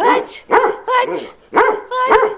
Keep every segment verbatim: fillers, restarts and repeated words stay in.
What? What? What?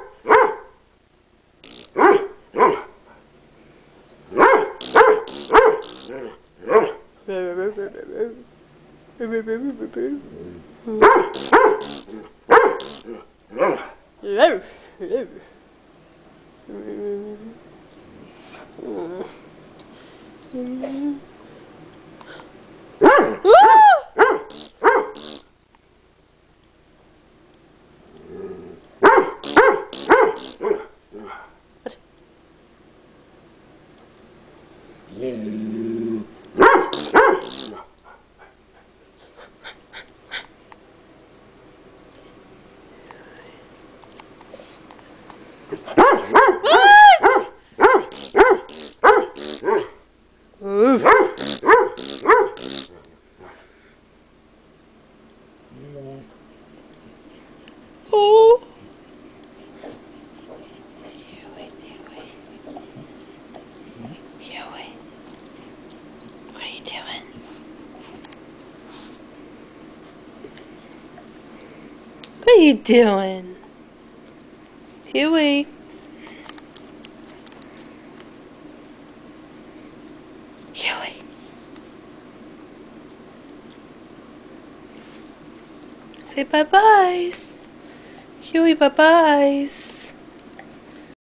Oh. Huey, Huey. Huey. What are you doing? What are you doing? Huey. Huey. Say bye-byes. Huey, bye-byes.